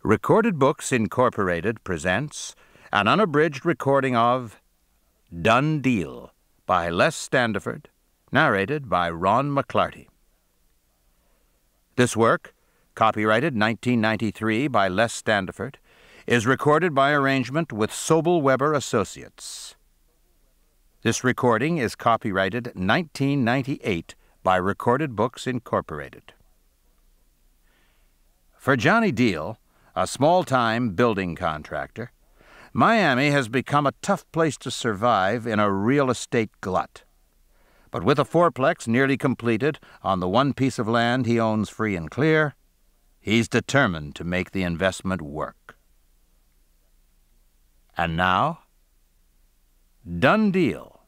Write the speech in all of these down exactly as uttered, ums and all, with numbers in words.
Recorded Books Incorporated presents an unabridged recording of Done Deal by Les Standiford, narrated by Ron McLarty. This work, copyrighted nineteen ninety-three by Les Standiford, is recorded by arrangement with Sobel Weber Associates. This recording is copyrighted nineteen ninety-eight by Recorded Books Incorporated. For Johnny Deal, a small-time building contractor, Miami has become a tough place to survive in a real estate glut. But with a four-plex nearly completed on the one piece of land he owns free and clear, he's determined to make the investment work. And now, Done Deal.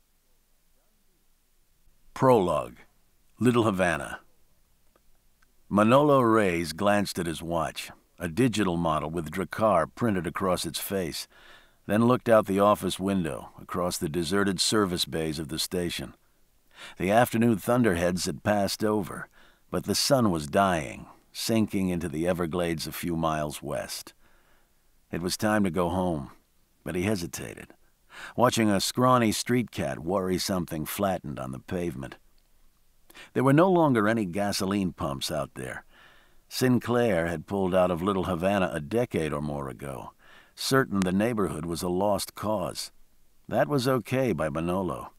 Prologue. Little Havana. Manolo Reyes glanced at his watch, a digital model with Drakkar printed across its face, then looked out the office window across the deserted service bays of the station. The afternoon thunderheads had passed over, but the sun was dying, sinking into the Everglades a few miles west. It was time to go home, but he hesitated, watching a scrawny street cat worry something flattened on the pavement. There were no longer any gasoline pumps out there. Sinclair had pulled out of Little Havana a decade or more ago, certain the neighborhood was a lost cause. That was okay by Manolo.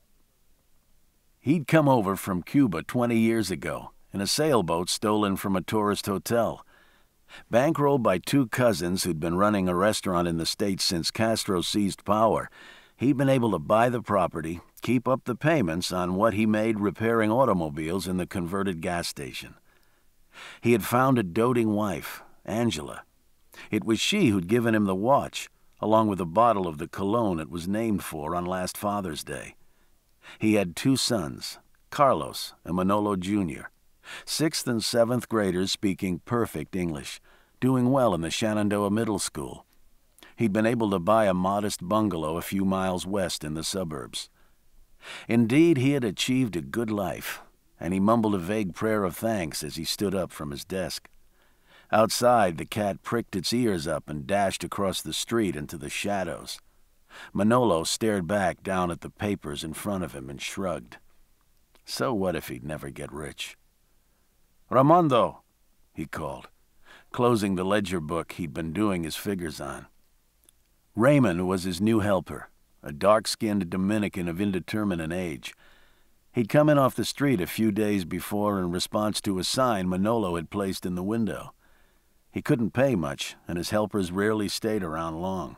He'd come over from Cuba twenty years ago in a sailboat stolen from a tourist hotel. Bankrolled by two cousins who'd been running a restaurant in the States since Castro seized power, he'd been able to buy the property, keep up the payments on what he made repairing automobiles in the converted gas station. He had found a doting wife, Angela. It was she who'd given him the watch, along with a bottle of the cologne it was named for on last Father's Day. He had two sons, Carlos and Manolo Junior, sixth and seventh graders speaking perfect English, doing well in the Shenandoah Middle School. He'd been able to buy a modest bungalow a few miles west in the suburbs. Indeed, he had achieved a good life, and he mumbled a vague prayer of thanks as he stood up from his desk. Outside, the cat pricked its ears up and dashed across the street into the shadows. Manolo stared back down at the papers in front of him and shrugged. So what if he'd never get rich? "Ramondo," he called, closing the ledger book he'd been doing his figures on. Raymond was his new helper, a dark-skinned Dominican of indeterminate age. He'd come in off the street a few days before in response to a sign Manolo had placed in the window. He couldn't pay much, and his helpers rarely stayed around long.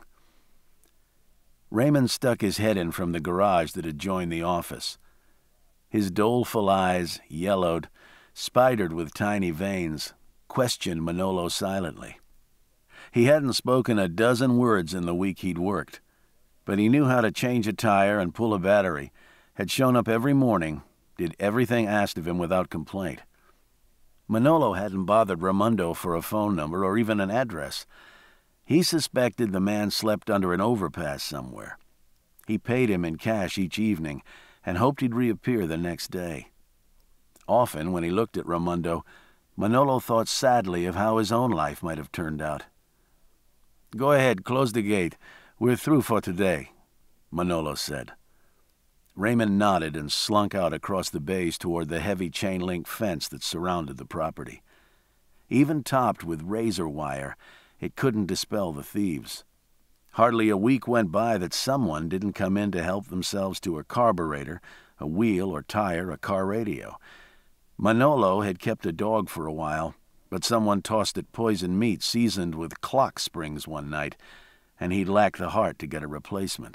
Raymond stuck his head in from the garage that adjoined the office. His doleful eyes, yellowed, spidered with tiny veins, questioned Manolo silently. He hadn't spoken a dozen words in the week he'd worked, but he knew how to change a tire and pull a battery, had shown up every morning, did everything asked of him without complaint. Manolo hadn't bothered Raimondo for a phone number or even an address. He suspected the man slept under an overpass somewhere. He paid him in cash each evening and hoped he'd reappear the next day. Often, when he looked at Raimondo, Manolo thought sadly of how his own life might have turned out. "Go ahead, close the gate. We're through for today," Manolo said. Raymond nodded and slunk out across the bays toward the heavy chain-link fence that surrounded the property. Even topped with razor wire, it couldn't dispel the thieves. Hardly a week went by that someone didn't come in to help themselves to a carburetor, a wheel or tire, a car radio. Manolo had kept a dog for a while, but someone tossed it poisoned meat seasoned with clock springs one night, and he'd lacked the heart to get a replacement.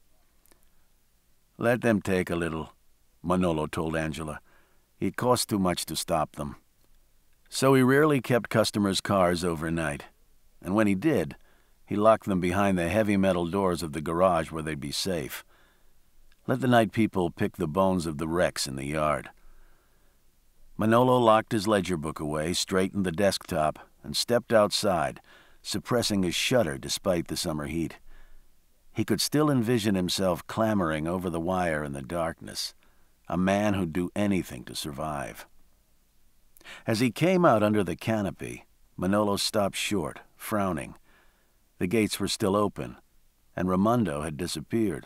"Let them take a little," Manolo told Angela. "It costs too much to stop them." So he rarely kept customers' cars overnight, and when he did, he locked them behind the heavy metal doors of the garage where they'd be safe. Let the night people pick the bones of the wrecks in the yard. Manolo locked his ledger book away, straightened the desktop, and stepped outside, suppressing a shudder despite the summer heat. He could still envision himself clambering over the wire in the darkness, a man who'd do anything to survive. As he came out under the canopy, Manolo stopped short, frowning. The gates were still open, and Raimundo had disappeared.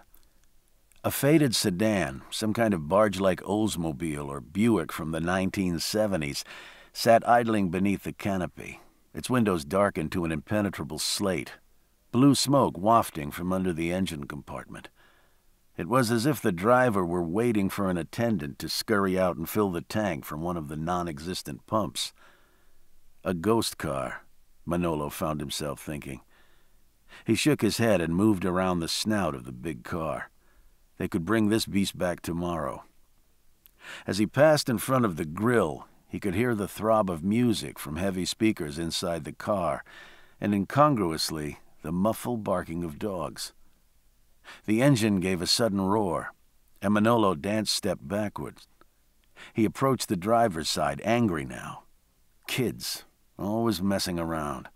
A faded sedan, some kind of barge-like Oldsmobile or Buick from the nineteen seventies, sat idling beneath the canopy, its windows darkened to an impenetrable slate, blue smoke wafting from under the engine compartment. It was as if the driver were waiting for an attendant to scurry out and fill the tank from one of the non-existent pumps. A ghost car, Manolo found himself thinking. He shook his head and moved around the snout of the big car. They could bring this beast back tomorrow. As he passed in front of the grill, he could hear the throb of music from heavy speakers inside the car, and incongruously, the muffled barking of dogs. The engine gave a sudden roar, and Manolo dance-stepped backwards. He approached the driver's side, angry now. Kids, always messing around.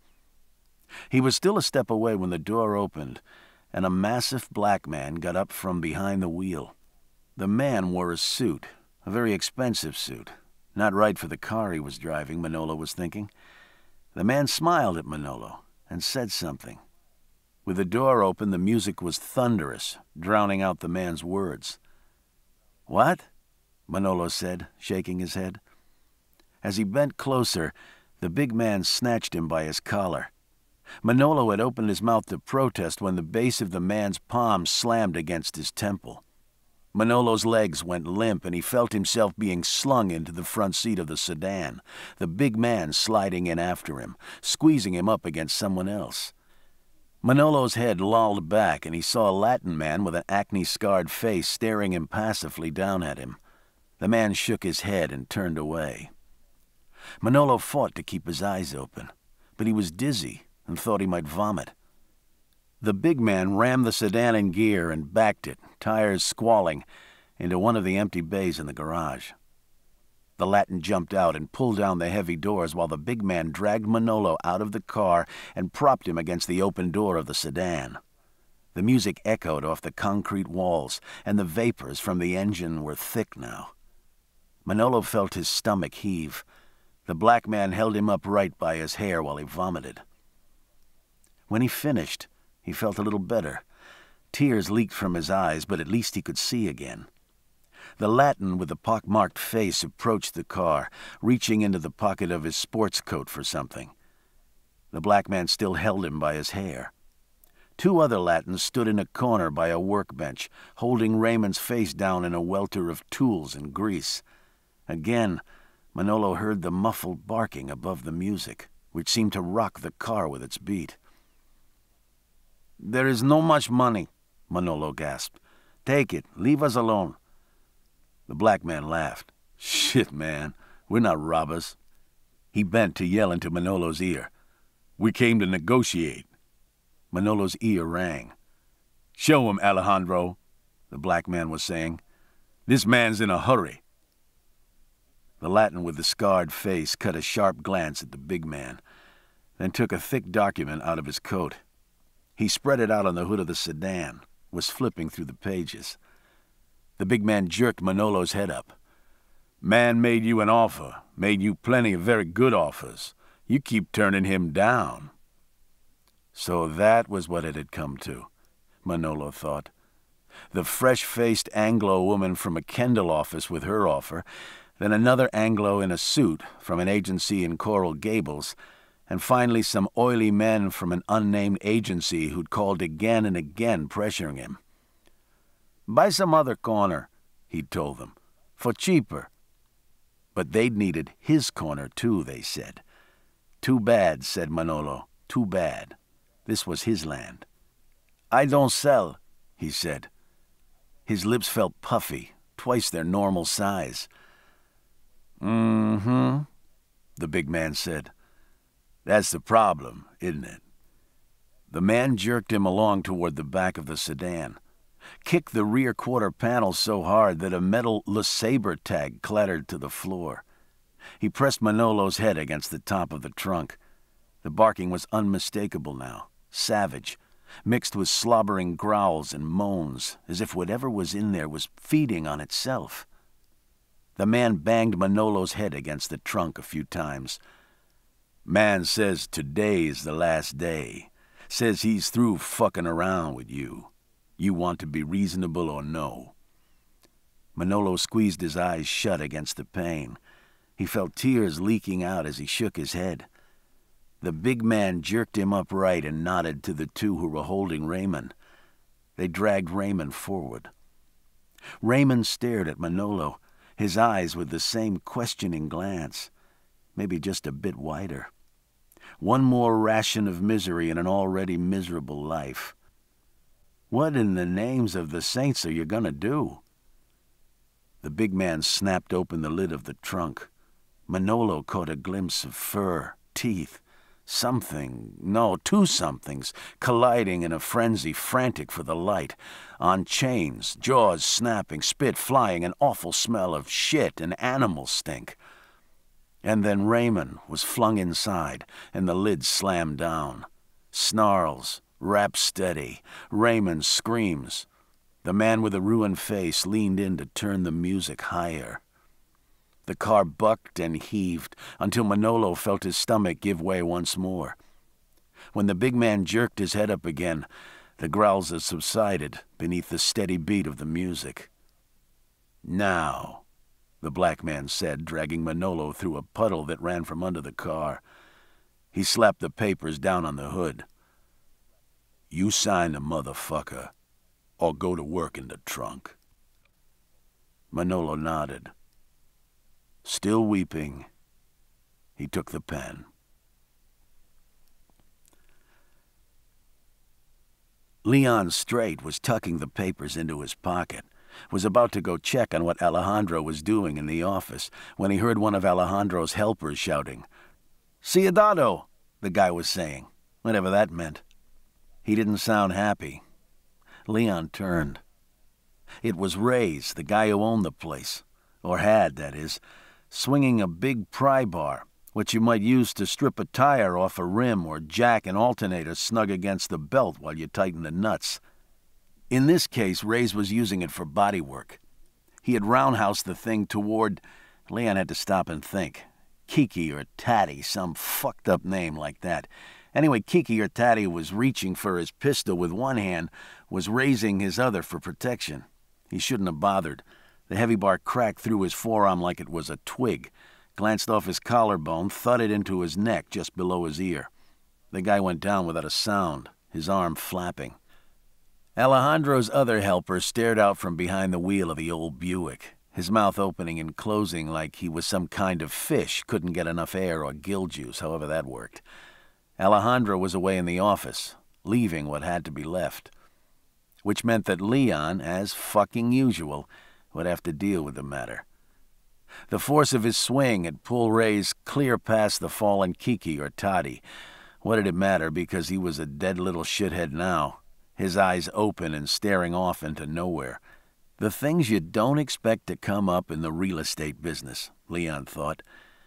He was still a step away when the door opened, and a massive black man got up from behind the wheel. The man wore a suit, a very expensive suit. Not right for the car he was driving, Manolo was thinking. The man smiled at Manolo and said something. With the door open, the music was thunderous, drowning out the man's words. "What?" Manolo said, shaking his head. As he bent closer, the big man snatched him by his collar. Manolo had opened his mouth to protest when the base of the man's palm slammed against his temple. Manolo's legs went limp, and he felt himself being slung into the front seat of the sedan, the big man sliding in after him, squeezing him up against someone else. Manolo's head lolled back, and he saw a Latin man with an acne-scarred face staring impassively down at him. The man shook his head and turned away. Manolo fought to keep his eyes open, but he was dizzy and thought he might vomit. The big man rammed the sedan in gear and backed it, tires squalling, into one of the empty bays in the garage. The Latin jumped out and pulled down the heavy doors while the big man dragged Manolo out of the car and propped him against the open door of the sedan. The music echoed off the concrete walls, and the vapors from the engine were thick now. Manolo felt his stomach heave. The black man held him upright by his hair while he vomited. When he finished, he felt a little better. Tears leaked from his eyes, but at least he could see again. The Latin with the pock-marked face approached the car, reaching into the pocket of his sports coat for something. The black man still held him by his hair. Two other Latins stood in a corner by a workbench, holding Raymond's face down in a welter of tools and grease. Again, Manolo heard the muffled barking above the music, which seemed to rock the car with its beat. "There is no much money," Manolo gasped. "Take it. Leave us alone." The black man laughed. "Shit, man. We're not robbers." He bent to yell into Manolo's ear. "We came to negotiate." Manolo's ear rang. "Show him, Alejandro," the black man was saying. "This man's in a hurry." The Latin with the scarred face cut a sharp glance at the big man, then took a thick document out of his coat. He spread it out on the hood of the sedan, was flipping through the pages. The big man jerked Manolo's head up. "Man made you an offer, made you plenty of very good offers. You keep turning him down." So that was what it had come to, Manolo thought. The fresh-faced Anglo woman from a Kendall office with her offer, then another Anglo in a suit from an agency in Coral Gables, and finally some oily men from an unnamed agency who'd called again and again, pressuring him. "Buy some other corner," he'd told them, "for cheaper." But they'd needed his corner too, they said. "Too bad," said Manolo, "too bad. This was his land." "I don't sell," he said. His lips felt puffy, twice their normal size. "Mm-hmm," the big man said. "That's the problem, isn't it?" The man jerked him along toward the back of the sedan, kicked the rear quarter panel so hard that a metal Le Sabre tag clattered to the floor. He pressed Manolo's head against the top of the trunk. The barking was unmistakable now, savage, mixed with slobbering growls and moans, as if whatever was in there was feeding on itself. The man banged Manolo's head against the trunk a few times. Man says today's the last day. Says he's through fucking around with you. You want to be reasonable or no? Manolo squeezed his eyes shut against the pain. He felt tears leaking out as he shook his head. The big man jerked him upright and nodded to the two who were holding Raymond. They dragged Raymond forward. Raymond stared at Manolo, his eyes with the same questioning glance, maybe just a bit wider. One more ration of misery in an already miserable life. What in the names of the saints are you gonna do? The big man snapped open the lid of the trunk. Manolo caught a glimpse of fur, teeth, something, no, two somethings, colliding in a frenzy, frantic for the light. On chains, jaws snapping, spit flying, an awful smell of shit and animal stink. And then Raymond was flung inside, and the lid slammed down. Snarls, rap steady, Raymond screams. The man with the ruined face leaned in to turn the music higher. The car bucked and heaved until Manolo felt his stomach give way once more. When the big man jerked his head up again, the growls had subsided beneath the steady beat of the music. "Now," the black man said, dragging Manolo through a puddle that ran from under the car. He slapped the papers down on the hood. "You sign the motherfucker, or go to work in the trunk." Manolo nodded. Still weeping, he took the pen. Leon Straight was tucking the papers into his pocket, was about to go check on what Alejandro was doing in the office, when he heard one of Alejandro's helpers shouting. "Ciudadano," the guy was saying, whatever that meant. He didn't sound happy. Leon turned. It was Reyes, the guy who owned the place, or had, that is, swinging a big pry bar, which you might use to strip a tire off a rim or jack an alternator snug against the belt while you tighten the nuts. In this case, Reyes was using it for bodywork. He had roundhoused the thing toward... Leon had to stop and think. Kiki or Tatty, some fucked up name like that. Anyway, Kiki or Tatty was reaching for his pistol with one hand, was raising his other for protection. He shouldn't have bothered. The heavy bar cracked through his forearm like it was a twig, glanced off his collarbone, thudded into his neck just below his ear. The guy went down without a sound, his arm flapping. Alejandro's other helper stared out from behind the wheel of the old Buick, his mouth opening and closing like he was some kind of fish, couldn't get enough air or gill juice, however that worked. Alejandro was away in the office, leaving what had to be left. Which meant that Leon, as fucking usual, would have to deal with the matter. The force of his swing had pulled Reyes clear past the fallen Kiki or Toddy. What did it matter, because he was a dead little shithead now, his eyes open and staring off into nowhere. The things you don't expect to come up in the real estate business, Leon thought.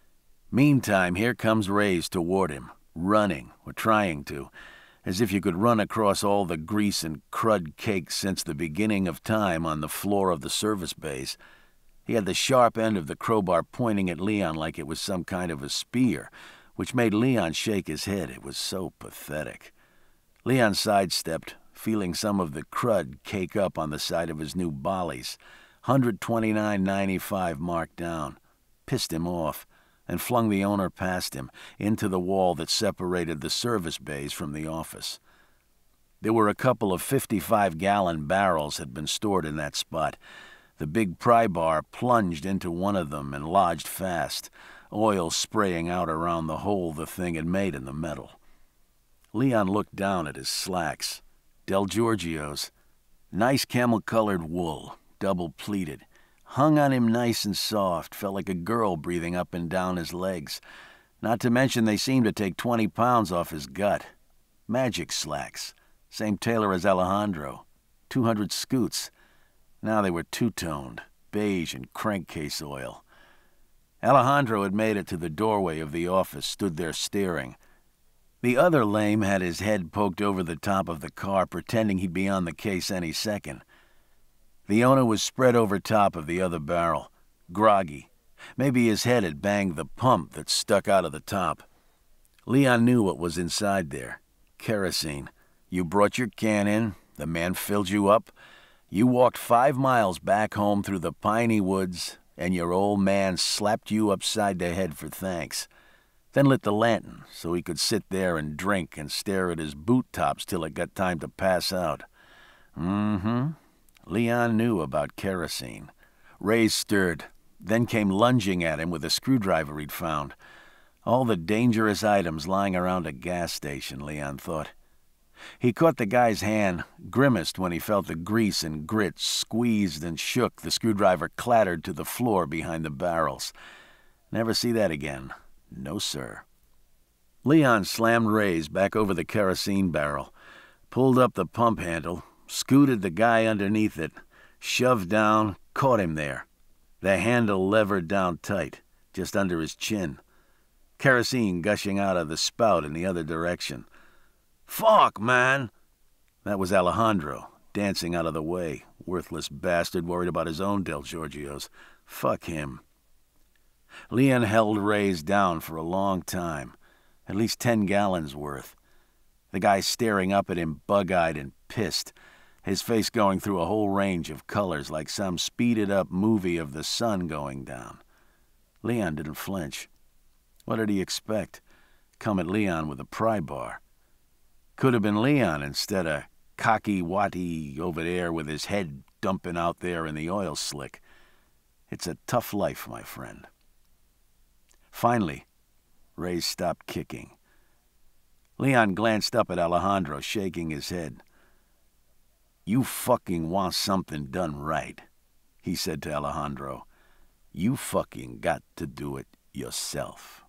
Meantime, here comes Reyes toward him, running, or trying to, as if you could run across all the grease and crud cakes since the beginning of time on the floor of the service bays. He had the sharp end of the crowbar pointing at Leon like it was some kind of a spear, which made Leon shake his head. It was so pathetic. Leon sidestepped, feeling some of the crud cake up on the side of his new bollies. one twenty-nine ninety-five marked down. Pissed him off, and flung the owner past him, into the wall that separated the service bays from the office. There were a couple of fifty-five gallon barrels had been stored in that spot. The big pry bar plunged into one of them and lodged fast, oil spraying out around the hole the thing had made in the metal. Leon looked down at his slacks. Del Giorgio's. Nice camel-colored wool, double-pleated. Hung on him nice and soft, felt like a girl breathing up and down his legs. Not to mention they seemed to take twenty pounds off his gut. Magic slacks. Same tailor as Alejandro. Two hundred scoots. Now they were two-toned, beige and crankcase oil. Alejandro had made it to the doorway of the office, stood there staring. The other lame had his head poked over the top of the car, pretending he'd be on the case any second. The owner was spread over top of the other barrel, groggy. Maybe his head had banged the pump that stuck out of the top. Leon knew what was inside there. Kerosene. You brought your can in, the man filled you up, you walked five miles back home through the piney woods, and your old man slapped you upside the head for thanks. Then lit the lantern so he could sit there and drink and stare at his boot tops till it got time to pass out. Mm-hmm. Leon knew about kerosene. Ray stirred, then came lunging at him with a screwdriver he'd found. All the dangerous items lying around a gas station, Leon thought. He caught the guy's hand, grimaced when he felt the grease and grit squeezed and shook. The screwdriver clattered to the floor behind the barrels. Never see that again. No, sir. Leon slammed Ray's back over the kerosene barrel, pulled up the pump handle, scooted the guy underneath it, shoved down, caught him there. The handle levered down tight, just under his chin. Kerosene gushing out of the spout in the other direction. Fuck, man! That was Alejandro, dancing out of the way. Worthless bastard worried about his own Del Giorgios. Fuck him. Leon held Ray's down for a long time, at least ten gallons worth. The guy staring up at him bug-eyed and pissed, his face going through a whole range of colors like some speeded-up movie of the sun going down. Leon didn't flinch. What did he expect? Come at Leon with a pry bar. Could have been Leon instead of cocky-watty over there with his head dumping out there in the oil slick. It's a tough life, my friend. Finally, Ray stopped kicking. Leon glanced up at Alejandro, shaking his head. You fucking want something done right, he said to Alejandro. You fucking got to do it yourself.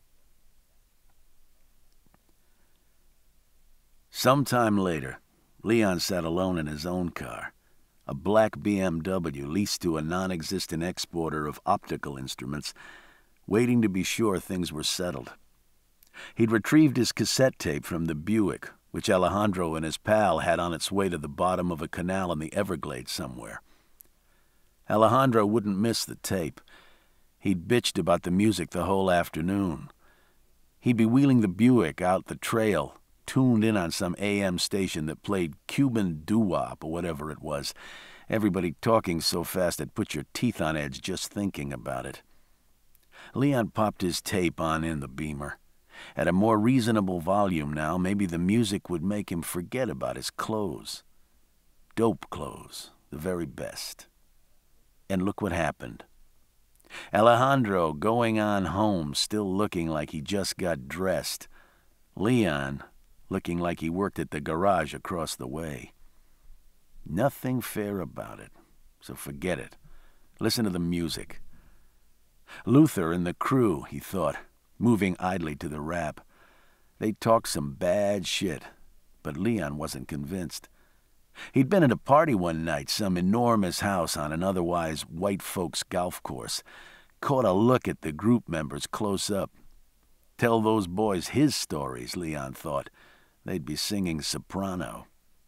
Sometime later, Leon sat alone in his own car, a black B M W leased to a non-existent exporter of optical instruments, waiting to be sure things were settled. He'd retrieved his cassette tape from the Buick, which Alejandro and his pal had on its way to the bottom of a canal in the Everglades somewhere. Alejandro wouldn't miss the tape. He'd bitched about the music the whole afternoon. He'd be wheeling the Buick out the trail, tuned in on some A M station that played Cuban doo-wop or whatever it was, everybody talking so fast it put your teeth on edge just thinking about it. Leon popped his tape on in the Beamer. At a more reasonable volume now, maybe the music would make him forget about his clothes. Dope clothes, the very best. And look what happened. Alejandro going on home, still looking like he just got dressed. Leon looking like he worked at the garage across the way. Nothing fair about it, so forget it. Listen to the music. Luther and the crew, he thought, moving idly to the rap. They talked some bad shit, but Leon wasn't convinced. He'd been at a party one night, some enormous house on an otherwise white folks golf course. Caught a look at the group members close up. Tell those boys his stories, Leon thought. They'd be singing soprano.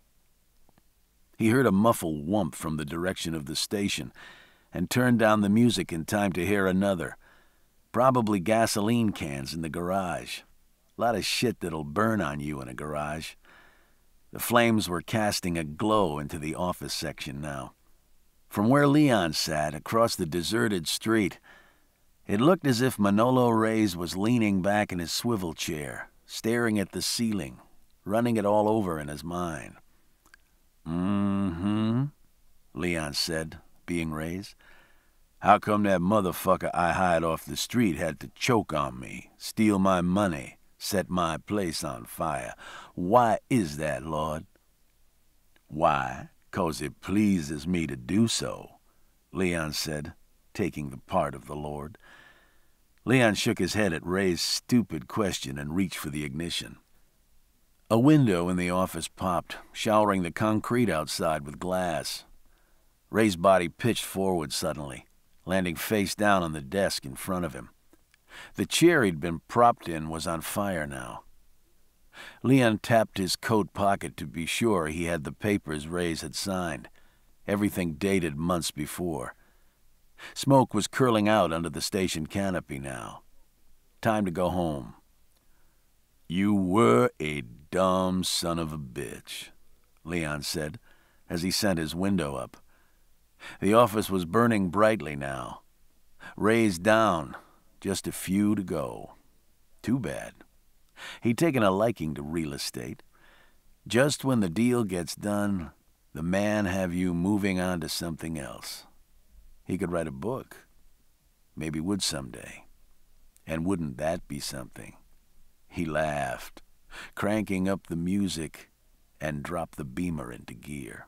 He heard a muffled whump from the direction of the station and turned down the music in time to hear another. Probably gasoline cans in the garage. A lot of shit that'll burn on you in a garage. The flames were casting a glow into the office section now. From where Leon sat, across the deserted street, it looked as if Manolo Reyes was leaning back in his swivel chair, staring at the ceiling, running it all over in his mind. Mm-hmm, Leon said, being Reyes. How come that motherfucker I hired off the street had to choke on me, steal my money, set my place on fire? Why is that, Lord? Why, 'cause it pleases me to do so, Leon said, taking the part of the Lord. Leon shook his head at Ray's stupid question and reached for the ignition. A window in the office popped, showering the concrete outside with glass. Ray's body pitched forward suddenly, landing face down on the desk in front of him. The chair he'd been propped in was on fire now. Leon tapped his coat pocket to be sure he had the papers Reyes had signed, everything dated months before. Smoke was curling out under the station canopy now. Time to go home. "You were a dumb son of a bitch," Leon said, as he sent his window up. The office was burning brightly now. Raised down, just a few to go. Too bad. He'd taken a liking to real estate. Just when the deal gets done, the man have you moving on to something else. He could write a book. Maybe would someday. And wouldn't that be something? He laughed, cranking up the music, and dropped the Beamer into gear.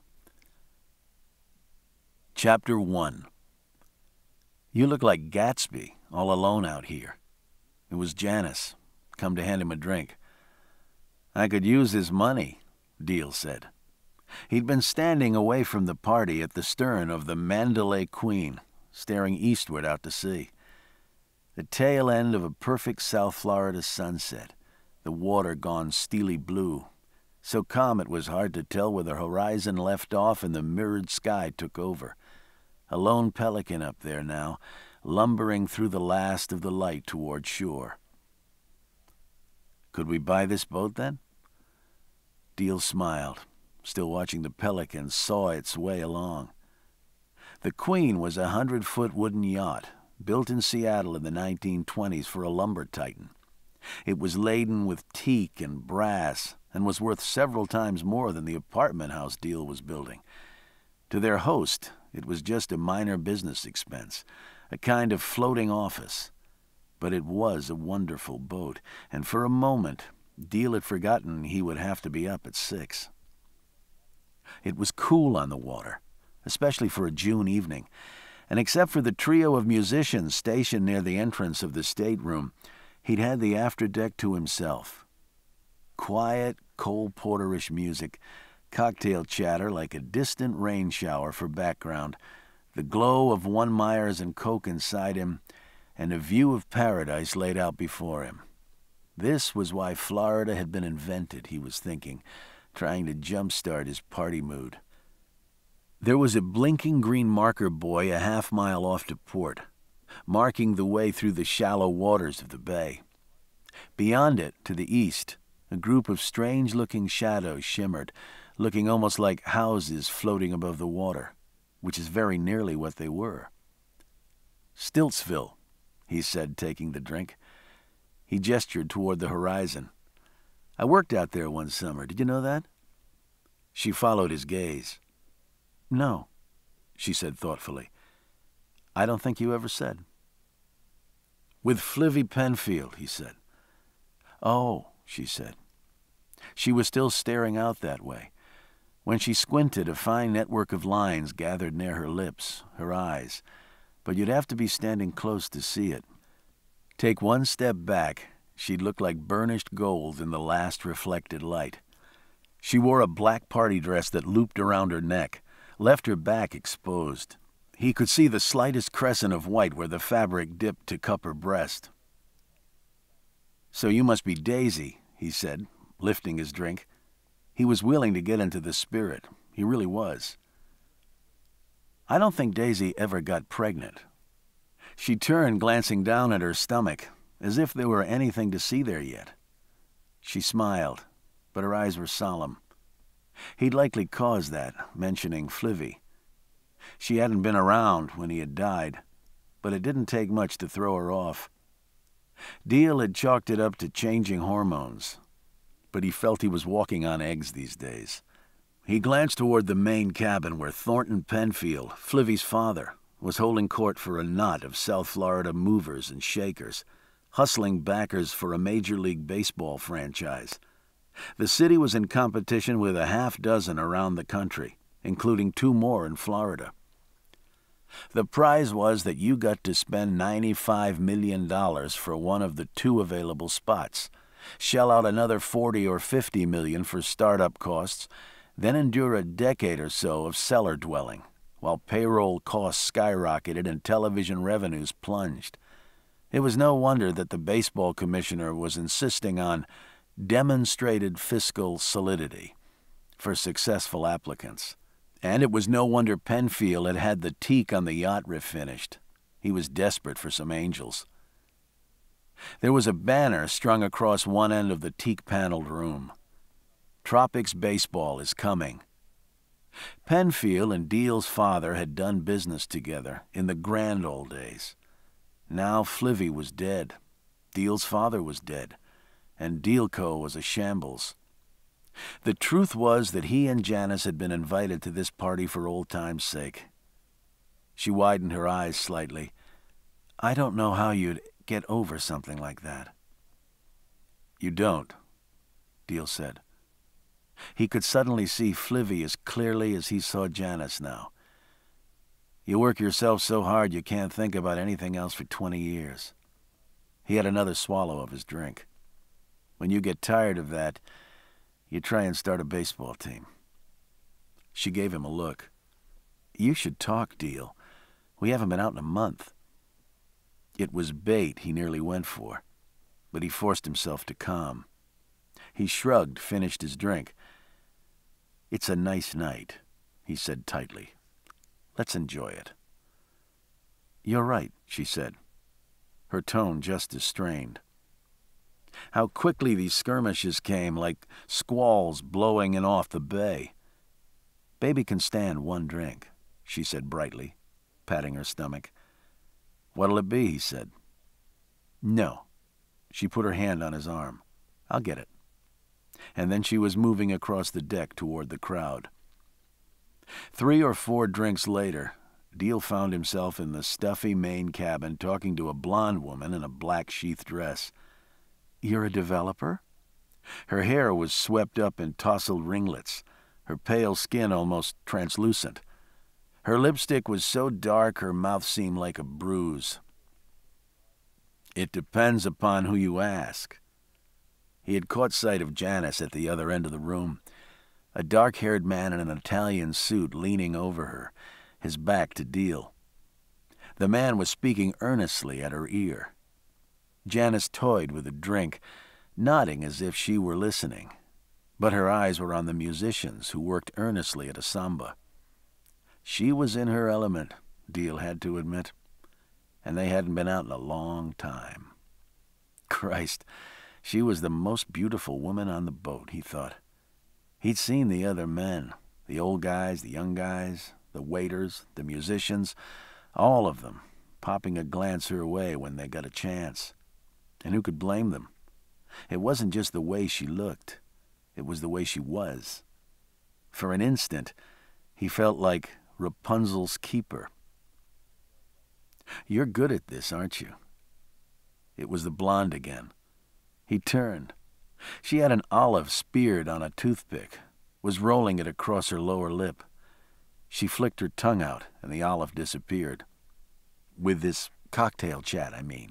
Chapter one. "You look like Gatsby, all alone out here." It was Janice, come to hand him a drink. "I could use his money," Deal said. He'd been standing away from the party at the stern of the Mandalay Queen, staring eastward out to sea. The tail end of a perfect South Florida sunset, the water gone steely blue, so calm it was hard to tell where the horizon left off and the mirrored sky took over. A lone pelican up there now, lumbering through the last of the light toward shore. "Could we buy this boat, then?" Deal smiled, still watching the pelican saw its way along. The Queen was a hundred-foot wooden yacht, built in Seattle in the nineteen twenties for a lumber titan. It was laden with teak and brass and was worth several times more than the apartment house Deal was building. To their host, it was just a minor business expense, a kind of floating office. But it was a wonderful boat, and for a moment, Deal had forgotten he would have to be up at six. It was cool on the water, especially for a June evening, and except for the trio of musicians stationed near the entrance of the stateroom, he'd had the afterdeck to himself. Quiet, Cole Porterish music, cocktail chatter like a distant rain shower for background, the glow of one Myers and Coke inside him, and a view of paradise laid out before him. This was why Florida had been invented, he was thinking, trying to jumpstart his party mood. There was a blinking green marker buoy a half mile off to port, marking the way through the shallow waters of the bay. Beyond it, to the east, a group of strange-looking shadows shimmered, looking almost like houses floating above the water, which is very nearly what they were. "Stiltsville," he said, taking the drink. He gestured toward the horizon. "I worked out there one summer. Did you know that?" She followed his gaze. "No," she said thoughtfully. "I don't think you ever said." "With Flivvy Penfield," he said. "Oh," she said. She was still staring out that way. When she squinted, a fine network of lines gathered near her lips, her eyes, but you'd have to be standing close to see it. Take one step back, she'd look like burnished gold in the last reflected light. She wore a black party dress that looped around her neck, left her back exposed. He could see the slightest crescent of white where the fabric dipped to cup her breast. "So you must be Daisy," he said, lifting his drink. He was willing to get into the spirit. He really was. "I don't think Daisy ever got pregnant." She turned, glancing down at her stomach, as if there were anything to see there yet. She smiled, but her eyes were solemn. He'd likely caused that, mentioning Flivvy. She hadn't been around when he had died, but it didn't take much to throw her off. Deal had chalked it up to changing hormones, but he felt he was walking on eggs these days. He glanced toward the main cabin where Thornton Penfield, Flivvy's father, was holding court for a knot of South Florida movers and shakers, hustling backers for a Major League Baseball franchise. The city was in competition with a half dozen around the country, including two more in Florida. The prize was that you got to spend ninety-five million dollars for one of the two available spots, shell out another forty or fifty million for startup costs, then endure a decade or so of cellar dwelling, while payroll costs skyrocketed and television revenues plunged. It was no wonder that the baseball commissioner was insisting on demonstrated fiscal solidity for successful applicants. And it was no wonder Penfield had had the teak on the yacht refinished. He was desperate for some angels. There was a banner strung across one end of the teak-paneled room. Tropics Baseball is coming. Penfield and Deal's father had done business together in the grand old days. Now Flivvy was dead. Deal's father was dead. And Dealco was a shambles. The truth was that he and Janice had been invited to this party for old time's sake. She widened her eyes slightly. I don't know how you'd get over something like that. You don't, Deal said. He could suddenly see Flivvy as clearly as he saw Janice now. You work yourself so hard you can't think about anything else for twenty years. He had another swallow of his drink. When you get tired of that, you try and start a baseball team. She gave him a look. You should talk, Deal. We haven't been out in a month. It was bait he nearly went for, but he forced himself to calm. He shrugged, finished his drink. It's a nice night, he said tightly. Let's enjoy it. You're right, she said, her tone just as strained. How quickly these skirmishes came, like squalls blowing in off the bay. Baby can stand one drink, she said brightly, patting her stomach. What'll it be, he said. No. She put her hand on his arm. I'll get it. And then she was moving across the deck toward the crowd. Three or four drinks later, Deal found himself in the stuffy main cabin talking to a blonde woman in a black sheath dress. You're a developer? Her hair was swept up in tousled ringlets, her pale skin almost translucent. Her lipstick was so dark her mouth seemed like a bruise. It depends upon who you ask. He had caught sight of Janice at the other end of the room, a dark-haired man in an Italian suit leaning over her, his back to Deal. The man was speaking earnestly at her ear. Janice toyed with a drink, nodding as if she were listening, but her eyes were on the musicians who worked earnestly at a samba. She was in her element, Deal had to admit, and they hadn't been out in a long time. Christ, she was the most beautiful woman on the boat, he thought. He'd seen the other men, the old guys, the young guys, the waiters, the musicians, all of them, popping a glance her way when they got a chance. And who could blame them? It wasn't just the way she looked. It was the way she was. For an instant, he felt like Rapunzel's keeper. You're good at this, aren't you? It was the blonde again. He turned. She had an olive speared on a toothpick, was rolling it across her lower lip. She flicked her tongue out, and the olive disappeared. With this cocktail chat, I mean.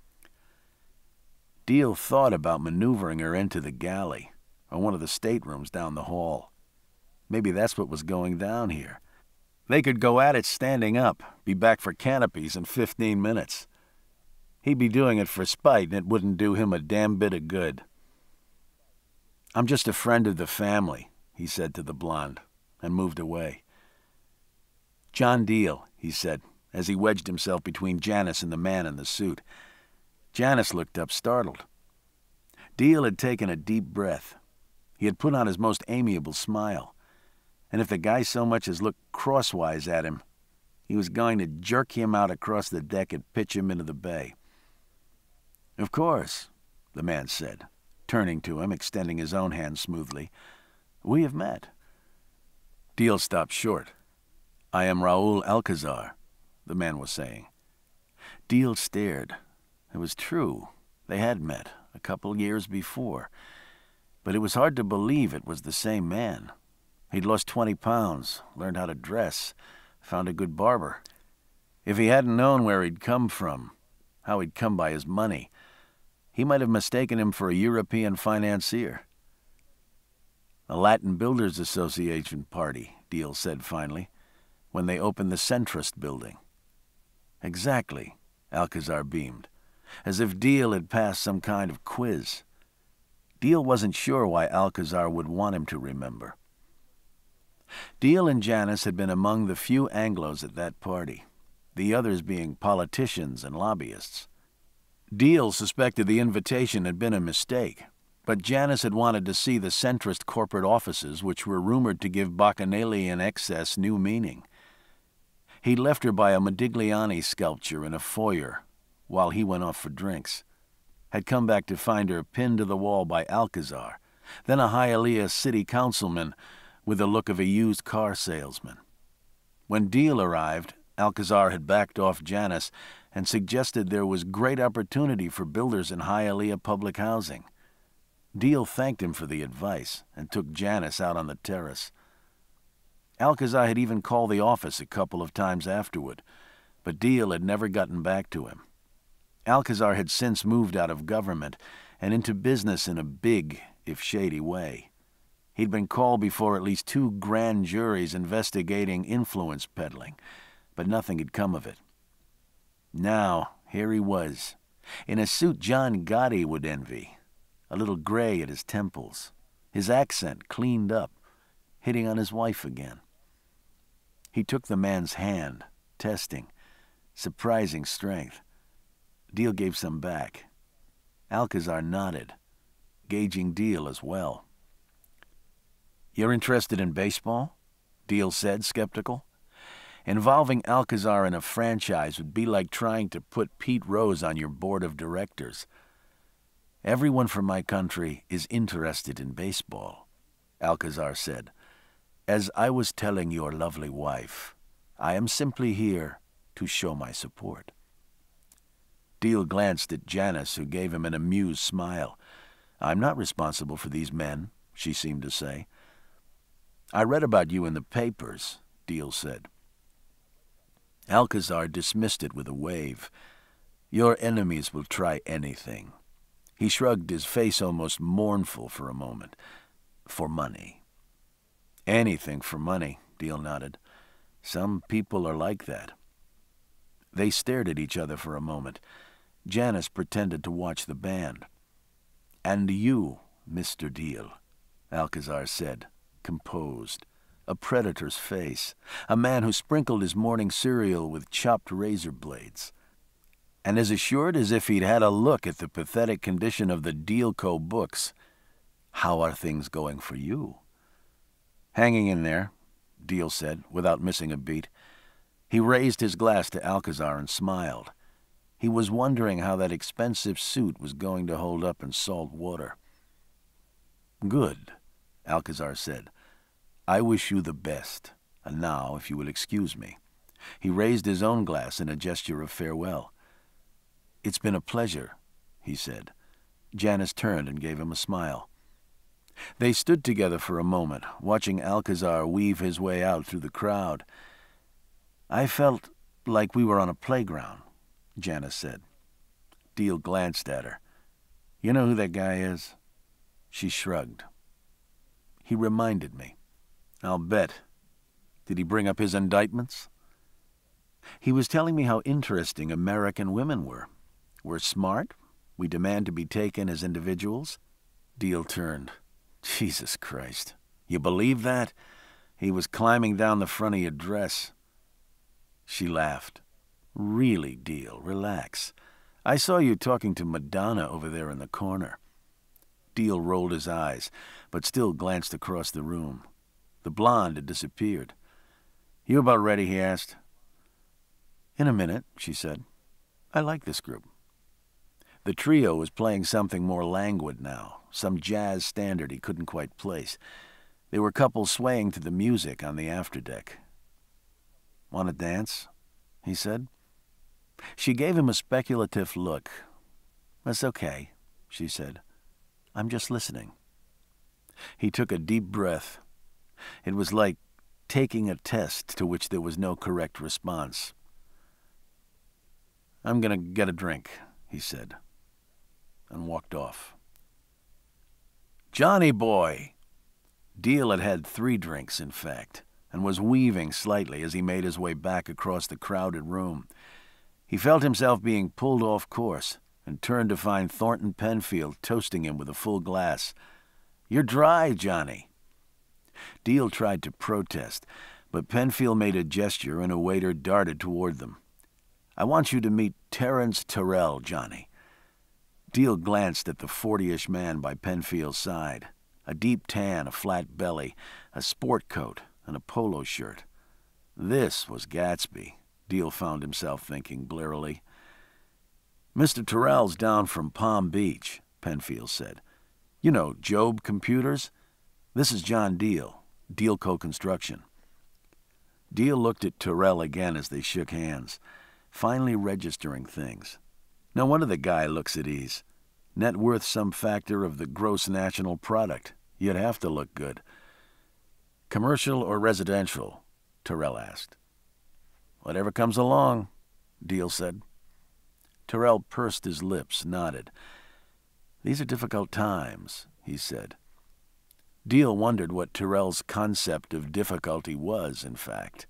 Deal thought about maneuvering her into the galley, or one of the staterooms down the hall. Maybe that's what was going down here. They could go at it standing up, be back for canopies in fifteen minutes. He'd be doing it for spite, and it wouldn't do him a damn bit of good. I'm just a friend of the family, he said to the blonde, and moved away. John Deal, he said, as he wedged himself between Janice and the man in the suit. Janice looked up, startled. Deal had taken a deep breath. He had put on his most amiable smile, and if the guy so much as looked crosswise at him, he was going to jerk him out across the deck and pitch him into the bay. Of course, the man said, turning to him, extending his own hand smoothly. We have met. Deal stopped short. I am Raoul Alcazar, the man was saying. Deal stared. It was true. They had met a couple years before. But it was hard to believe it was the same man. He'd lost twenty pounds, learned how to dress, found a good barber. If he hadn't known where he'd come from, how he'd come by his money, he might have mistaken him for a European financier. A Latin Builders Association party, Deal said finally, when they opened the Centrist building. Exactly, Alcazar beamed, as if Deal had passed some kind of quiz. Deal wasn't sure why Alcazar would want him to remember. Deal and Janice had been among the few Anglos at that party, the others being politicians and lobbyists. Deal suspected the invitation had been a mistake, but Janice had wanted to see the centrist corporate offices, which were rumored to give Bacchanalian excess new meaning. He left her by a Modigliani sculpture in a foyer while he went off for drinks, had come back to find her pinned to the wall by Alcazar, then a Hialeah city councilman with the look of a used car salesman. When Deal arrived, Alcazar had backed off Janice and suggested there was great opportunity for builders in Hialeah public housing. Deal thanked him for the advice and took Janice out on the terrace. Alcazar had even called the office a couple of times afterward, but Deal had never gotten back to him. Alcazar had since moved out of government and into business in a big, if shady way. He'd been called before at least two grand juries investigating influence peddling, but nothing had come of it. Now, here he was, in a suit John Gotti would envy, a little gray at his temples, his accent cleaned up, hitting on his wife again. He took the man's hand, testing, surprising strength. Deal gave some back. Alcazar nodded, gauging Deal as well. "You're interested in baseball?" Deal said, skeptical. Involving Alcazar in a franchise would be like trying to put Pete Rose on your board of directors. "Everyone from my country is interested in baseball," Alcazar said. "As I was telling your lovely wife, I am simply here to show my support." Deal glanced at Janice, who gave him an amused smile. "I'm not responsible for these men," she seemed to say. "I read about you in the papers," Deal said. Alcazar dismissed it with a wave. "Your enemies will try anything." He shrugged, his face almost mournful for a moment. "For money." "Anything for money," Deal nodded. "Some people are like that." They stared at each other for a moment. Janice pretended to watch the band. "And you, Mister Deal," Alcazar said, composed, a predator's face, a man who sprinkled his morning cereal with chopped razor blades, and as assured as if he'd had a look at the pathetic condition of the Deal Co. books. "How are things going for you?" "Hanging in there," Deal said, without missing a beat. He raised his glass to Alcazar and smiled. He was wondering how that expensive suit was going to hold up in salt water. "Good," Alcazar said. "I wish you the best. And now, if you will excuse me." He raised his own glass in a gesture of farewell. "It's been a pleasure," he said. Janice turned and gave him a smile. They stood together for a moment, watching Alcazar weave his way out through the crowd. "I felt like we were on a playground," Janice said. Deal glanced at her. "You know who that guy is?" She shrugged. "He reminded me." "I'll bet. Did he bring up his indictments?" "He was telling me how interesting American women were. We're smart. We demand to be taken as individuals." Deal turned. "Jesus Christ. You believe that? He was climbing down the front of your dress." She laughed. "Really, Deal, relax. I saw you talking to Madonna over there in the corner." Deal rolled his eyes, but still glanced across the room. The blonde had disappeared. "You about ready?" he asked. "In a minute," she said. "I like this group." The trio was playing something more languid now, some jazz standard he couldn't quite place. There were couples swaying to the music on the afterdeck. "Want to dance?" he said. She gave him a speculative look. "That's okay," she said. "I'm just listening." He took a deep breath. It was like taking a test to which there was no correct response. "I'm going to get a drink," he said, and walked off. "Johnny boy!" Deal had had three drinks, in fact, and was weaving slightly as he made his way back across the crowded room. He felt himself being pulled off course and turned to find Thornton Penfield toasting him with a full glass. "You're dry, Johnny." Deal tried to protest, but Penfield made a gesture and a waiter darted toward them. "I want you to meet Terence Terrell, Johnny. Deal glanced at the forty-ish man by Penfield's side. A deep tan, a flat belly, a sport coat, and a polo shirt. This was Gatsby, Deal found himself thinking blearily. Mister Terrell's down from Palm Beach, Penfield said. You know, Job Computers? This is John Deal, Deal Co-Construction. Deal looked at Terrell again as they shook hands, finally registering things. No wonder the guy looks at ease. Net worth some factor of the gross national product. You'd have to look good. Commercial or residential? Terrell asked. Whatever comes along, Deal said. Terrell pursed his lips, nodded. These are difficult times, he said. Deal wondered what Terrell's concept of difficulty was, in fact.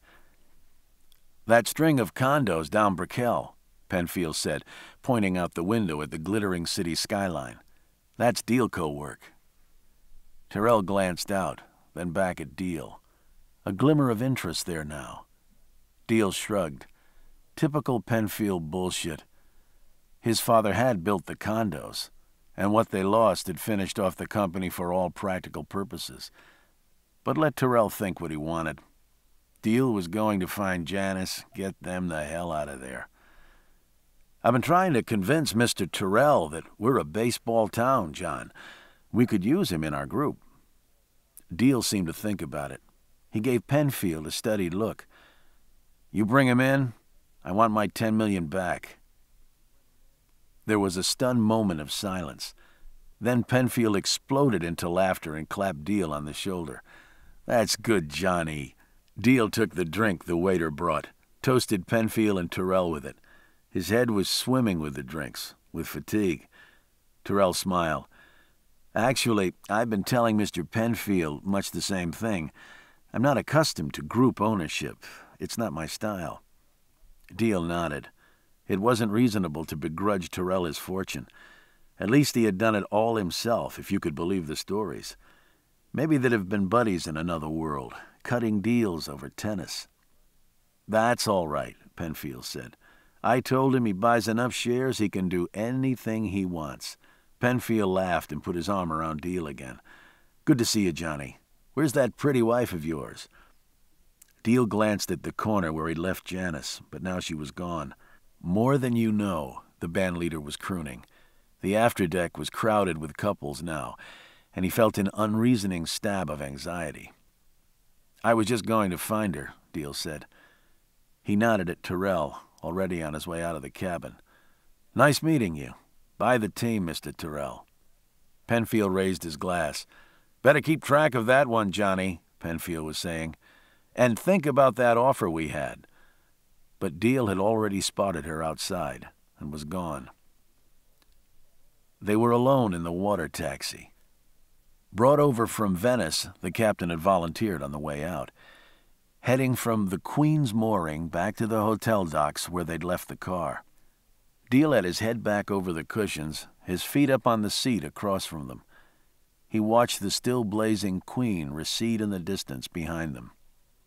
That string of condos down Brickell, Penfield said, pointing out the window at the glittering city skyline. That's Dealco work. Terrell glanced out, then back at Deal. A glimmer of interest there now. Deal shrugged. Typical Penfield bullshit. His father had built the condos, and what they lost had finished off the company for all practical purposes. But let Terrell think what he wanted. Deal was going to find Janice, get them the hell out of there. I've been trying to convince Mister Terrell that we're a baseball town, John. We could use him in our group. Deal seemed to think about it. He gave Penfield a studied look. You bring him in, I want my ten million back. There was a stunned moment of silence. Then Penfield exploded into laughter and clapped Deal on the shoulder. That's good, Johnny. Deal took the drink the waiter brought, toasted Penfield and Terrell with it. His head was swimming with the drinks, with fatigue. Terrell smiled. Actually, I've been telling Mister Penfield much the same thing. I'm not accustomed to group ownership. It's not my style. Deal nodded. It wasn't reasonable to begrudge Terrell his fortune. At least he had done it all himself, if you could believe the stories. Maybe they'd have been buddies in another world, cutting deals over tennis. That's all right, Penfield said. I told him he buys enough shares he can do anything he wants. Penfield laughed and put his arm around Deal again. Good to see you, Johnny. Where's that pretty wife of yours? Deal glanced at the corner where he'd left Janice, but now she was gone. More Than You Know, the bandleader was crooning. The afterdeck was crowded with couples now, and he felt an unreasoning stab of anxiety. I was just going to find her, Deal said. He nodded at Terrell, already on his way out of the cabin. Nice meeting you. Buy the team, Mister Terrell. Penfield raised his glass. Better keep track of that one, Johnny, Penfield was saying. And think about that offer we had. But Deal had already spotted her outside and was gone. They were alone in the water taxi. Brought over from Venice, the captain had volunteered on the way out, heading from the Queen's mooring back to the hotel docks where they'd left the car. Deal had his head back over the cushions, his feet up on the seat across from them. He watched the still blazing Queen recede in the distance behind them.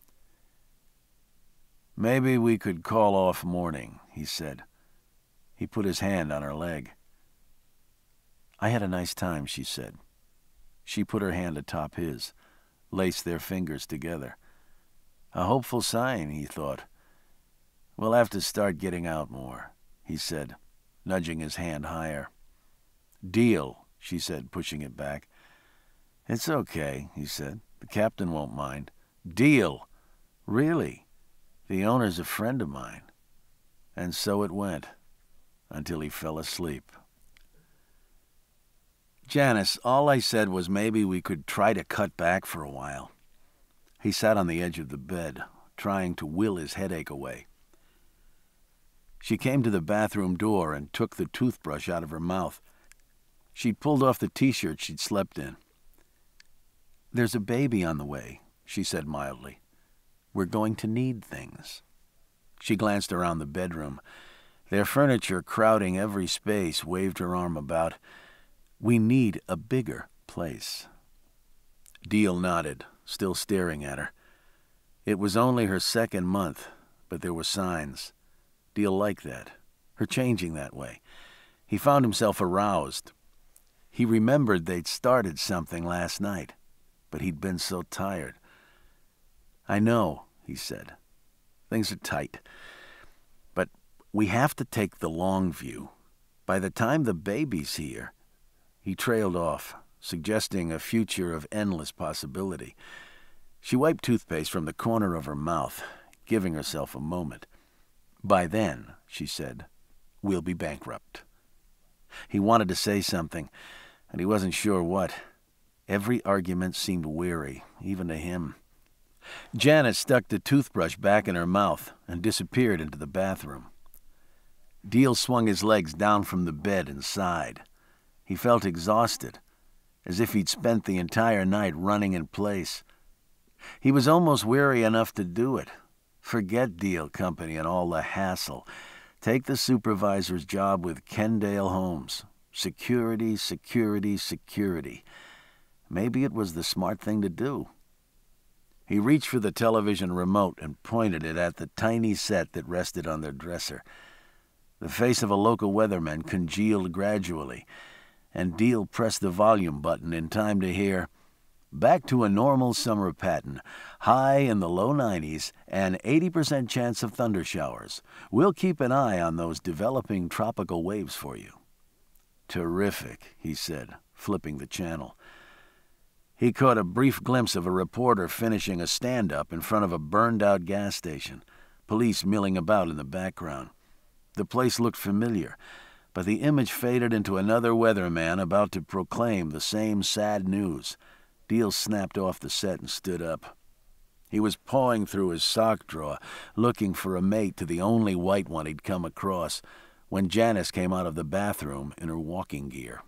Maybe we could call off mourning, he said. He put his hand on her leg. I had a nice time, she said. She put her hand atop his, laced their fingers together. A hopeful sign, he thought. We'll have to start getting out more, he said, nudging his hand higher. Deal, she said, pushing it back. It's okay, he said. The captain won't mind. Deal. Really? The owner's a friend of mine. And so it went, until he fell asleep. Janice, all I said was maybe we could try to cut back for a while. He sat on the edge of the bed, trying to will his headache away. She came to the bathroom door and took the toothbrush out of her mouth. She'd pulled off the t-shirt she'd slept in. There's a baby on the way, she said mildly. We're going to need things. She glanced around the bedroom. Their furniture crowding every space, waved her arm about. We need a bigger place. Deal nodded, still staring at her. It was only her second month, but there were signs. Deal liked that, her changing that way. He found himself aroused. He remembered they'd started something last night, but he'd been so tired. "I know," he said. "Things are tight. But we have to take the long view. By the time the baby's here..." He trailed off, suggesting a future of endless possibility. She wiped toothpaste from the corner of her mouth, giving herself a moment. "By then," she said, "we'll be bankrupt." He wanted to say something, and he wasn't sure what. Every argument seemed weary, even to him. Janet stuck the toothbrush back in her mouth and disappeared into the bathroom. Deal swung his legs down from the bed and sighed. He felt exhausted, as if he'd spent the entire night running in place. He was almost weary enough to do it. Forget Deal Company and all the hassle. Take the supervisor's job with Kendale Holmes. Security, security, security. Maybe it was the smart thing to do. He reached for the television remote and pointed it at the tiny set that rested on their dresser. The face of a local weatherman congealed gradually, and Deal pressed the volume button in time to hear, "Back to a normal summer pattern. High in the low nineties and eighty percent chance of thunder showers. We'll keep an eye on those developing tropical waves for you." "Terrific," he said, flipping the channel. He caught a brief glimpse of a reporter finishing a stand-up in front of a burned-out gas station, police milling about in the background. The place looked familiar, but the image faded into another weatherman about to proclaim the same sad news. Deal snapped off the set and stood up. He was pawing through his sock drawer, looking for a mate to the only white one he'd come across, when Janice came out of the bathroom in her walking gear.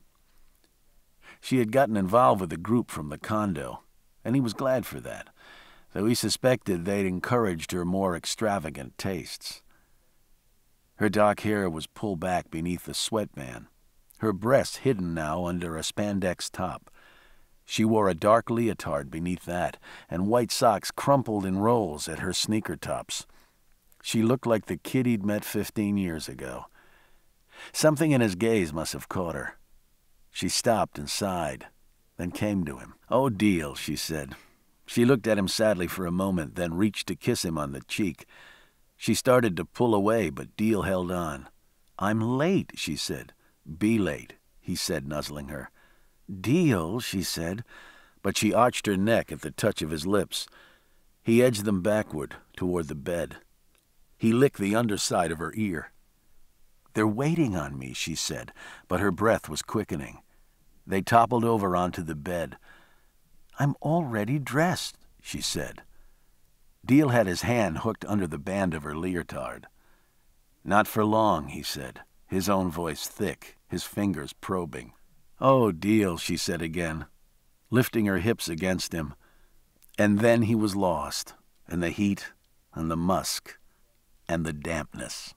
She had gotten involved with a group from the condo, and he was glad for that, though he suspected they'd encouraged her more extravagant tastes. Her dark hair was pulled back beneath the sweatband, her breasts hidden now under a spandex top. She wore a dark leotard beneath that, and white socks crumpled in rolls at her sneaker tops. She looked like the kid he'd met fifteen years ago. Something in his gaze must have caught her. She stopped and sighed, then came to him. "Oh, Deal," she said. She looked at him sadly for a moment, then reached to kiss him on the cheek. She started to pull away, but Deal held on. "I'm late," she said. "Be late," he said, nuzzling her. "Deal," she said, but she arched her neck at the touch of his lips. He edged them backward, toward the bed. He licked the underside of her ear. "They're waiting on me," she said, but her breath was quickening. They toppled over onto the bed. "I'm already dressed," she said. Deal had his hand hooked under the band of her leotard. "Not for long," he said, his own voice thick, his fingers probing. "Oh, Deal," she said again, lifting her hips against him. And then he was lost, in the heat and the musk and the dampness.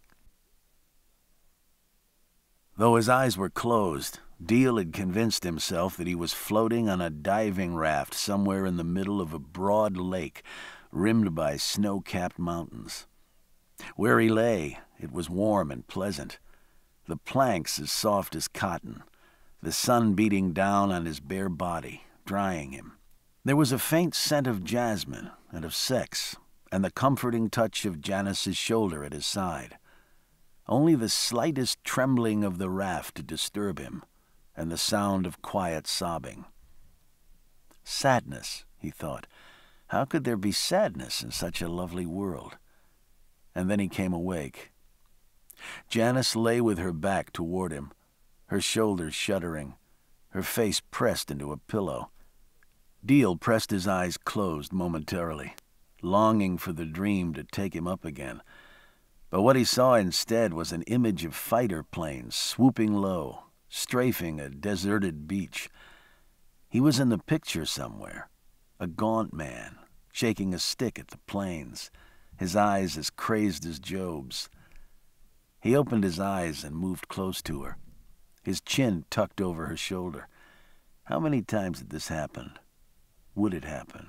Though his eyes were closed, Deal had convinced himself that he was floating on a diving raft somewhere in the middle of a broad lake rimmed by snow-capped mountains. Where he lay, it was warm and pleasant, the planks as soft as cotton, the sun beating down on his bare body, drying him. There was a faint scent of jasmine and of sex, and the comforting touch of Janice's shoulder at his side. Only the slightest trembling of the raft to disturb him, and the sound of quiet sobbing. Sadness, he thought. How could there be sadness in such a lovely world? And then he came awake. Janice lay with her back toward him, her shoulders shuddering, her face pressed into a pillow. Deal pressed his eyes closed momentarily, longing for the dream to take him up again. But what he saw instead was an image of fighter planes swooping low, strafing a deserted beach. He was in the picture somewhere, a gaunt man, shaking a stick at the planes, his eyes as crazed as Job's. He opened his eyes and moved close to her, his chin tucked over her shoulder. How many times had this happened? Would it happen?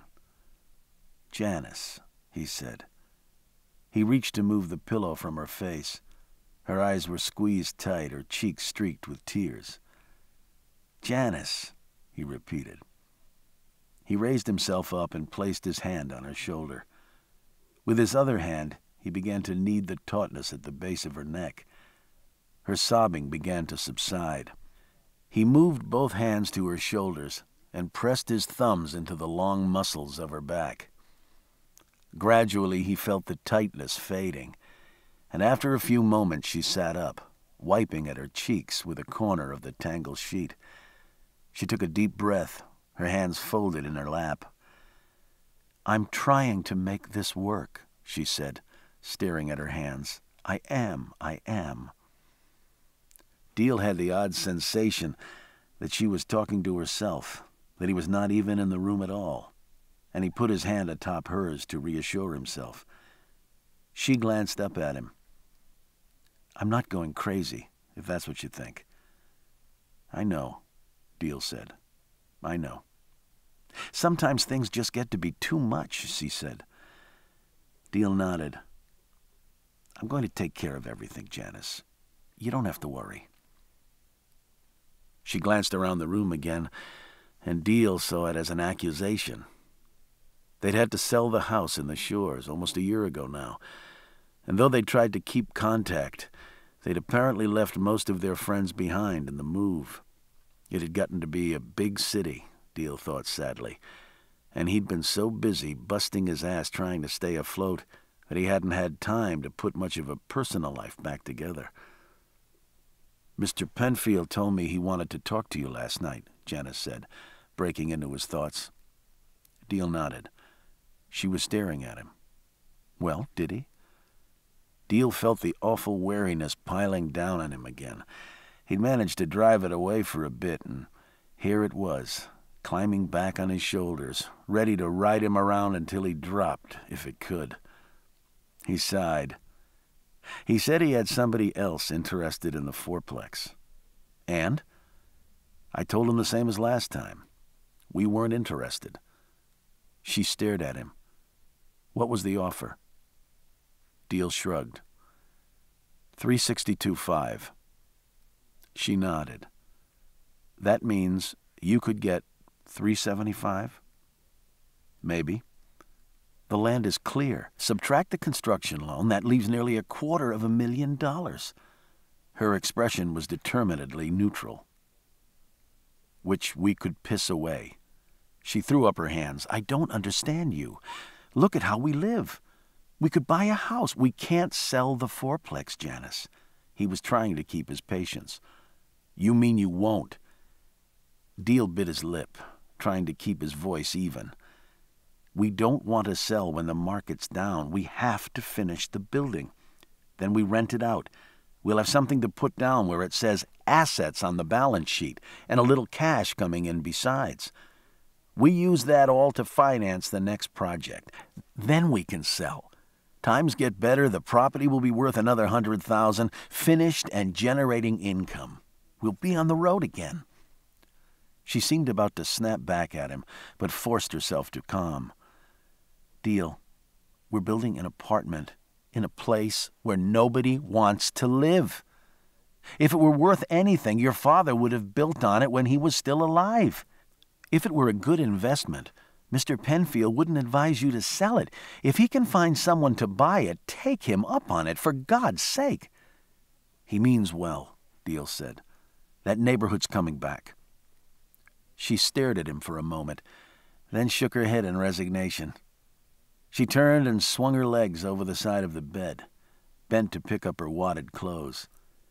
"Janice," he said. He reached to move the pillow from her face. Her eyes were squeezed tight, her cheeks streaked with tears. "Janice," he repeated. He raised himself up and placed his hand on her shoulder. With his other hand, he began to knead the tautness at the base of her neck. Her sobbing began to subside. He moved both hands to her shoulders and pressed his thumbs into the long muscles of her back. Gradually, he felt the tightness fading, and after a few moments she sat up, wiping at her cheeks with a corner of the tangled sheet. She took a deep breath, her hands folded in her lap. "I'm trying to make this work," she said, staring at her hands. "I am, I am." Deal had the odd sensation that she was talking to herself, that he was not even in the room at all, and he put his hand atop hers to reassure himself. She glanced up at him. "I'm not going crazy, if that's what you think." "I know," Deal said. "I know." "Sometimes things just get to be too much," she said. Deal nodded. "I'm going to take care of everything, Janice. You don't have to worry." She glanced around the room again, and Deal saw it as an accusation. They'd had to sell the house in the Shores almost a year ago now, and though they'd tried to keep contact, they'd apparently left most of their friends behind in the move. It had gotten to be a big city, Deal thought sadly, and he'd been so busy busting his ass trying to stay afloat that he hadn't had time to put much of a personal life back together. "Mister Penfield told me he wanted to talk to you last night," Janice said, breaking into his thoughts. Deal nodded. She was staring at him. "Well, did he?" Deal felt the awful weariness piling down on him again. He'd managed to drive it away for a bit, and here it was, climbing back on his shoulders, ready to ride him around until he dropped, if it could. He sighed. He said he had somebody else interested in the four-plex. "And?" "I told him the same as last time. We weren't interested." She stared at him. "What was the offer?" Deal shrugged. three sixty-two five. She nodded. "That means you could get three seventy-five? "Maybe." "The land is clear. Subtract the construction loan, that leaves nearly a quarter of a million dollars." Her expression was determinedly neutral. "Which we could piss away." She threw up her hands. "I don't understand you. Look at how we live. We could buy a house. We can't sell the four-plex, Janice." He was trying to keep his patience. "You mean you won't?" Deal bit his lip, trying to keep his voice even. "We don't want to sell when the market's down. We have to finish the building. Then we rent it out. We'll have something to put down where it says assets on the balance sheet, and a little cash coming in besides. We use that all to finance the next project. Then we can sell. Times get better, the property will be worth another hundred thousand, finished and generating income. We'll be on the road again." She seemed about to snap back at him, but forced herself to calm. "Deal, we're building an apartment in a place where nobody wants to live. If it were worth anything, your father would have built on it when he was still alive. If it were a good investment, Mister Penfield wouldn't advise you to sell it. If he can find someone to buy it, take him up on it, for God's sake." "He means well," Deal said. "That neighborhood's coming back." She stared at him for a moment, then shook her head in resignation. She turned and swung her legs over the side of the bed, bent to pick up her wadded clothes.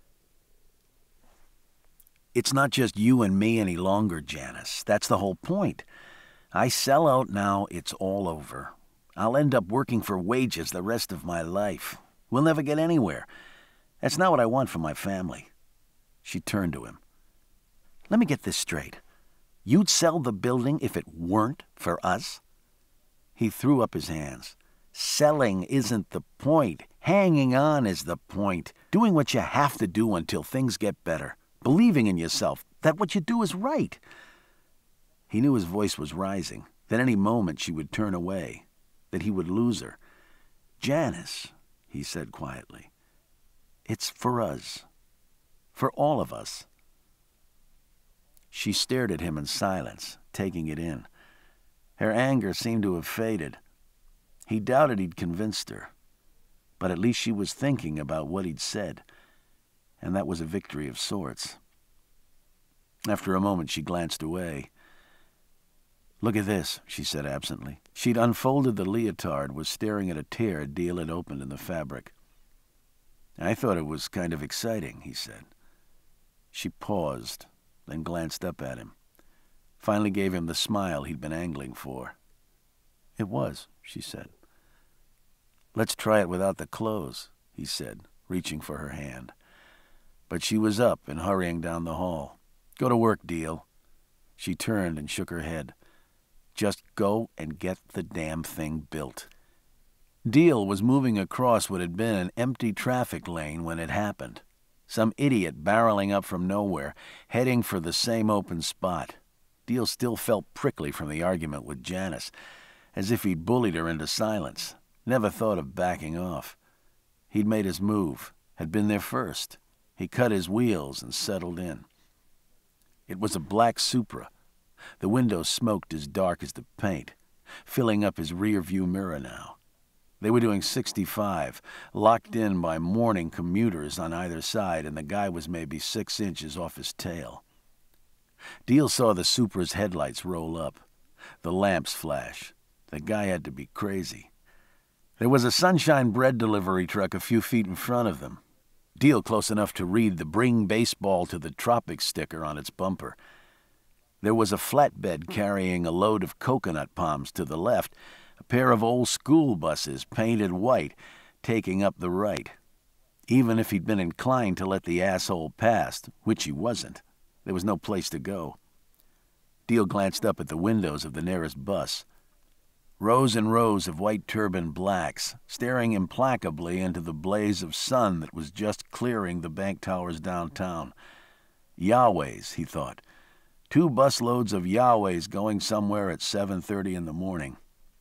"It's not just you and me any longer, Janice. That's the whole point. I sell out now, it's all over. I'll end up working for wages the rest of my life. We'll never get anywhere. That's not what I want for my family." She turned to him. "Let me get this straight. You'd sell the building if it weren't for us?" He threw up his hands. "Selling isn't the point. Hanging on is the point. Doing what you have to do until things get better. Believing in yourself, that what you do is right." He knew his voice was rising, that any moment she would turn away, that he would lose her. "Janice," he said quietly, It's for us. For all of us. She stared at him in silence, taking it in. Her anger seemed to have faded. He doubted he'd convinced her, but at least she was thinking about what he'd said, and that was a victory of sorts. After a moment, she glanced away. "Look at this," she said absently. She'd unfolded the leotard, was staring at a tear Deal had opened in the fabric. "I thought it was kind of exciting," he said. She paused, then glanced up at him. Finally gave him the smile he'd been angling for. "It was," she said. "Let's try it without the clothes," he said, reaching for her hand. But she was up and hurrying down the hall. "Go to work, Deal." She turned and shook her head. "Just go and get the damn thing built." Deal was moving across what had been an empty traffic lane when it happened. Some idiot barreling up from nowhere, heading for the same open spot. Deal still felt prickly from the argument with Janice, as if he'd bullied her into silence. Never thought of backing off. He'd made his move, had been there first. He cut his wheels and settled in. It was a black Supra. The windows smoked as dark as the paint, filling up his rear-view mirror now. They were doing sixty-five, locked in by morning commuters on either side, and the guy was maybe six inches off his tail. Deal saw the Supra's headlights roll up, the lamps flash. The guy had to be crazy. There was a Sunshine bread delivery truck a few feet in front of them. Deal close enough to read the "Bring Baseball to the Tropics" sticker on its bumper. There was a flatbed carrying a load of coconut palms to the left, a pair of old school buses painted white taking up the right. Even if he'd been inclined to let the asshole pass, which he wasn't, there was no place to go. Deal glanced up at the windows of the nearest bus. Rows and rows of white-turbaned blacks, staring implacably into the blaze of sun that was just clearing the bank towers downtown. Yahwehs, he thought. Two busloads of Yahwehs going somewhere at seven thirty in the morning.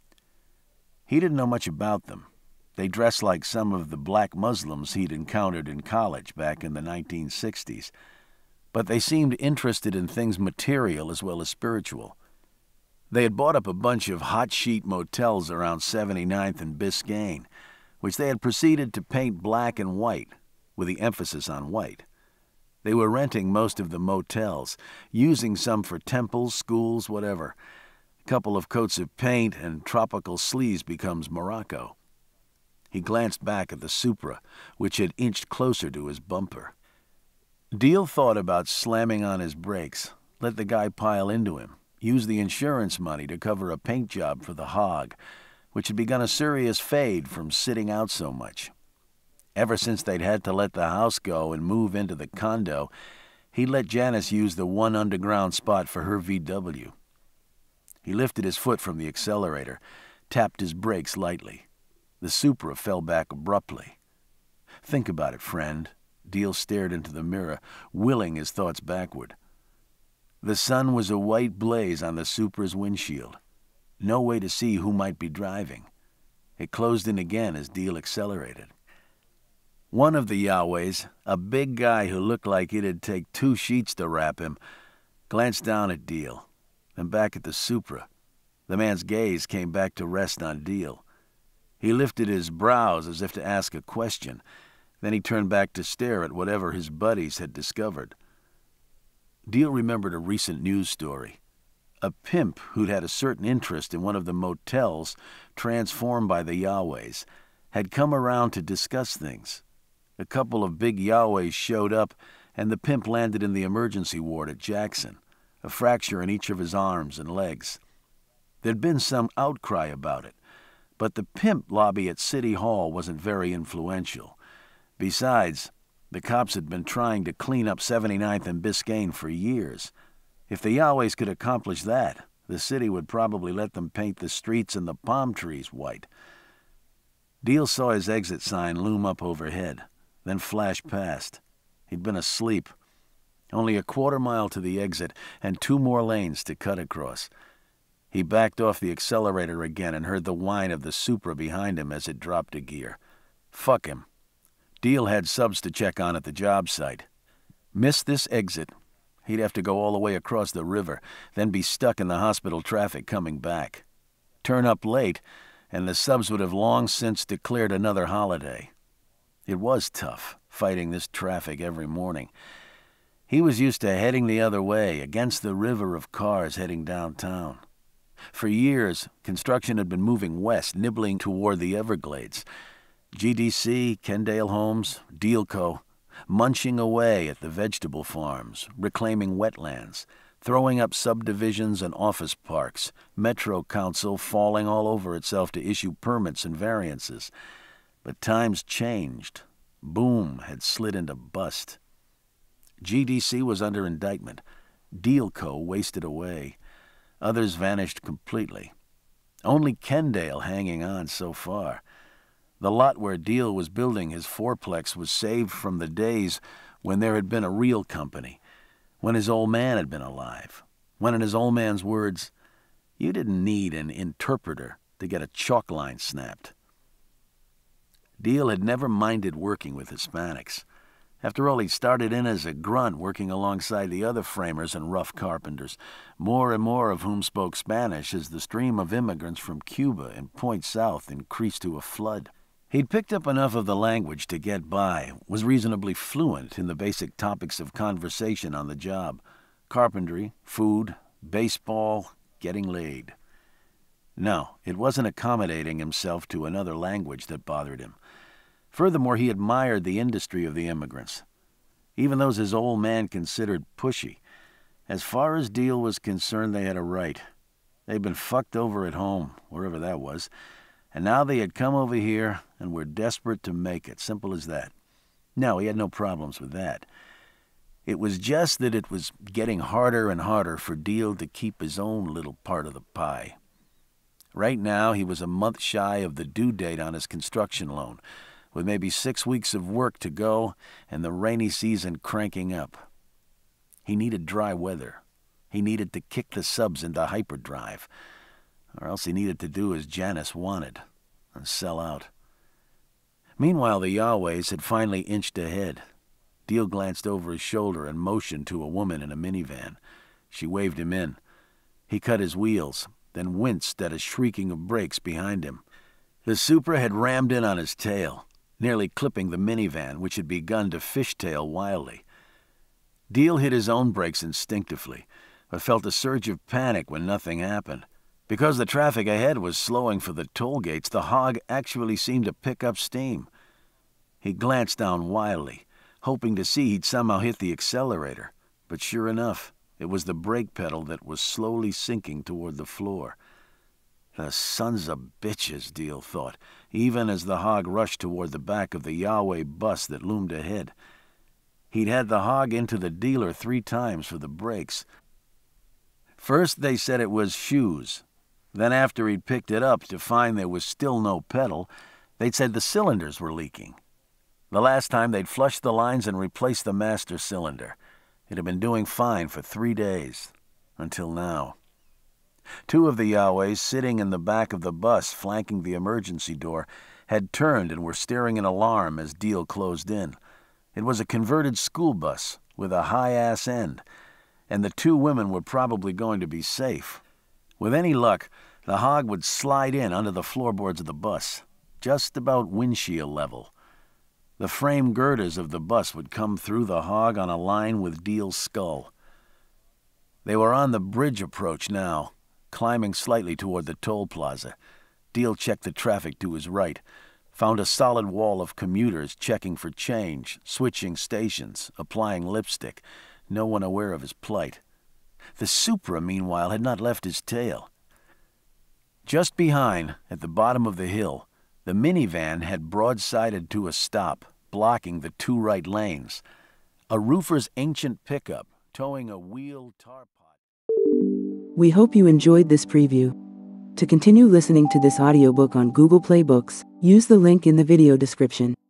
He didn't know much about them. They dressed like some of the black Muslims he'd encountered in college back in the nineteen sixties. But they seemed interested in things material as well as spiritual. They had bought up a bunch of hot-sheet motels around seventy-ninth and Biscayne, which they had proceeded to paint black and white, with the emphasis on white. They were renting most of the motels, using some for temples, schools, whatever. A couple of coats of paint and tropical sleaze becomes Morocco. He glanced back at the Supra, which had inched closer to his bumper. Deal thought about slamming on his brakes, let the guy pile into him, use the insurance money to cover a paint job for the hog, which had begun a serious fade from sitting out so much. Ever since they'd had to let the house go and move into the condo, he'd let Janice use the one underground spot for her V W. He lifted his foot from the accelerator, tapped his brakes lightly. The Supra fell back abruptly. "Think about it, friend." Deal stared into the mirror, willing his thoughts backward. The sun was a white blaze on the Supra's windshield. No way to see who might be driving. It closed in again as Deal accelerated. One of the Yahwehs, a big guy who looked like it'd take two sheets to wrap him, glanced down at Deal, then back at the Supra. The man's gaze came back to rest on Deal. He lifted his brows as if to ask a question. Then he turned back to stare at whatever his buddies had discovered. Deal remembered a recent news story. A pimp who'd had a certain interest in one of the motels transformed by the Yahwehs had come around to discuss things. A couple of big Yahwehs showed up, and the pimp landed in the emergency ward at Jackson, a fracture in each of his arms and legs. There'd been some outcry about it, but the pimp lobby at City Hall wasn't very influential. Besides, the cops had been trying to clean up seventy-ninth and Biscayne for years. If the Yahwehs could accomplish that, the city would probably let them paint the streets and the palm trees white. Deal saw his exit sign loom up overhead, then flash past. He'd been asleep. Only a quarter mile to the exit and two more lanes to cut across. He backed off the accelerator again and heard the whine of the Supra behind him as it dropped a gear. Fuck him. Deal had subs to check on at the job site. Miss this exit, he'd have to go all the way across the river, then be stuck in the hospital traffic coming back. Turn up late, and the subs would have long since declared another holiday. It was tough, fighting this traffic every morning. He was used to heading the other way, against the river of cars heading downtown. For years, construction had been moving west, nibbling toward the Everglades. G D C, Kendale Homes, Dealco, munching away at the vegetable farms, reclaiming wetlands, throwing up subdivisions and office parks, Metro Council falling all over itself to issue permits and variances. But times changed. Boom had slid into bust. G D C was under indictment. Dealco wasted away. Others vanished completely. Only Kendale hanging on so far. The lot where Deal was building his four-plex was saved from the days when there had been a real company, when his old man had been alive, when, in his old man's words, you didn't need an interpreter to get a chalk line snapped. Deal had never minded working with Hispanics. After all, he started in as a grunt working alongside the other framers and rough carpenters, more and more of whom spoke Spanish as the stream of immigrants from Cuba and Point South increased to a flood. He'd picked up enough of the language to get by, was reasonably fluent in the basic topics of conversation on the job: carpentry, food, baseball, getting laid. No, it wasn't accommodating himself to another language that bothered him. Furthermore, he admired the industry of the immigrants, even those his old man considered pushy. As far as Deal was concerned, they had a right. They'd been fucked over at home, wherever that was, and now they had come over here and were desperate to make it, simple as that. No, he had no problems with that. It was just that it was getting harder and harder for Deal to keep his own little part of the pie. Right now, he was a month shy of the due date on his construction loan, with maybe six weeks of work to go and the rainy season cranking up. He needed dry weather. He needed to kick the subs into hyperdrive, or else he needed to do as Janice wanted and sell out. Meanwhile, the Yahwehs had finally inched ahead. Deal glanced over his shoulder and motioned to a woman in a minivan. She waved him in. He cut his wheels, then winced at a shrieking of brakes behind him. The Supra had rammed in on his tail, nearly clipping the minivan, which had begun to fishtail wildly. Deal hit his own brakes instinctively, but felt a surge of panic when nothing happened. Because the traffic ahead was slowing for the toll gates, the hog actually seemed to pick up steam. He glanced down wildly, hoping to see he'd somehow hit the accelerator, but sure enough, it was the brake pedal that was slowly sinking toward the floor. The sons of bitches, Deal thought, even as the hog rushed toward the back of the Yahweh bus that loomed ahead. He'd had the hog into the dealer three times for the brakes. First they said it was shoes. Then after he'd picked it up to find there was still no pedal, they'd said the cylinders were leaking. The last time they'd flushed the lines and replaced the master cylinder. It had been doing fine for three days, until now. Two of the Yahwehs, sitting in the back of the bus flanking the emergency door, had turned and were staring in alarm as Deal closed in. It was a converted school bus with a high-ass end, and the two women were probably going to be safe. With any luck, the hog would slide in under the floorboards of the bus, just about windshield level. The frame girders of the bus would come through the hog on a line with Deal's skull. They were on the bridge approach now, climbing slightly toward the toll plaza. Deal checked the traffic to his right, found a solid wall of commuters checking for change, switching stations, applying lipstick, no one aware of his plight. The Supra, meanwhile, had not left his tail. Just behind, at the bottom of the hill, the minivan had broadsided to a stop, blocking the two right lanes. A roofer's ancient pickup, towing a wheeled tar pot. We hope you enjoyed this preview. To continue listening to this audiobook on Google Play Books, use the link in the video description.